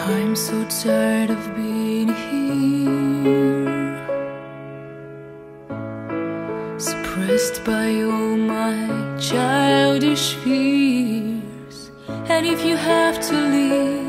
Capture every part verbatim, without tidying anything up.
I'm so tired of being here, suppressed by all my childish fears. And if you have to leave,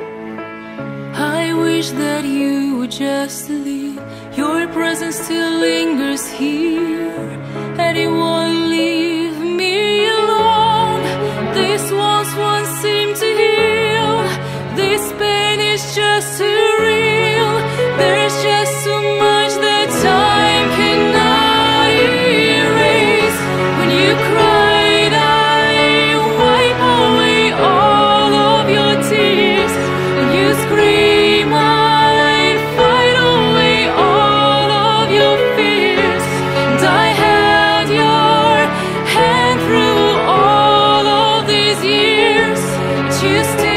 I wish that you would just leave. Your presence still lingers here, and it won't leave me alone. This walls once seemed to heal. This pain is just too real. There's just so much that time cannot erase. When you cried, I wipe away all of your tears. When you scream, I fight away all of your fears. And I held your hand through all of these years, but you still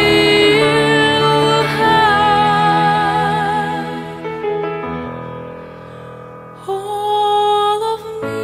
all of me.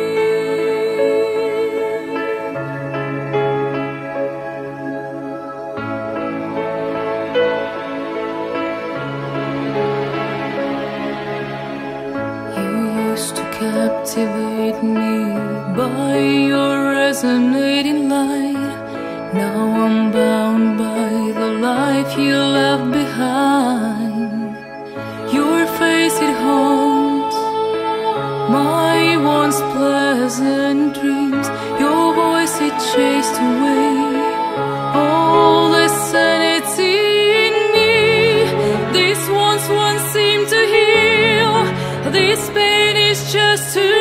You used to captivate me by your resonating light. Now I'm bound by the life you left behind. Your face, it haunts my once pleasant dreams. Your voice, it chased away all the sanity in me. This once once seemed to heal. This pain is just too